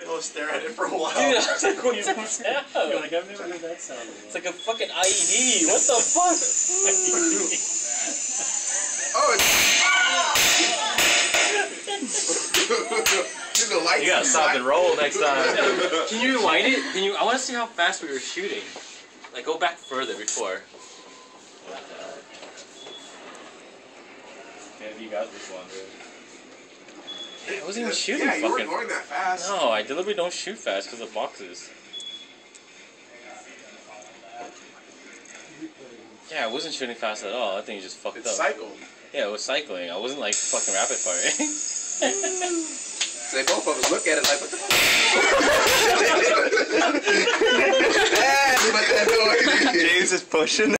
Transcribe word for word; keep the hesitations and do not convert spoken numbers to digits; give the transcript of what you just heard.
I'll stare at it for a while. Dude, I was like, what's that sound? You're like, I've never heard that sound before. It's like a fucking I E D. What the fuck? Oh, it's... the lights. You gotta stop and roll next time. Can you rewind it? Can you? I want to see how fast we were shooting. Like, go back further before. Yeah, you got this one, dude. I wasn't even shooting yeah, fucking... you weren't going that fast. No, I deliberately don't shoot fast because of boxes. Yeah, I wasn't shooting fast at all. I think you just fucked it's up. cycled. Yeah, it was cycling. I wasn't like fucking rapid firing. They both of us look at it like, what the fuck? James is pushing.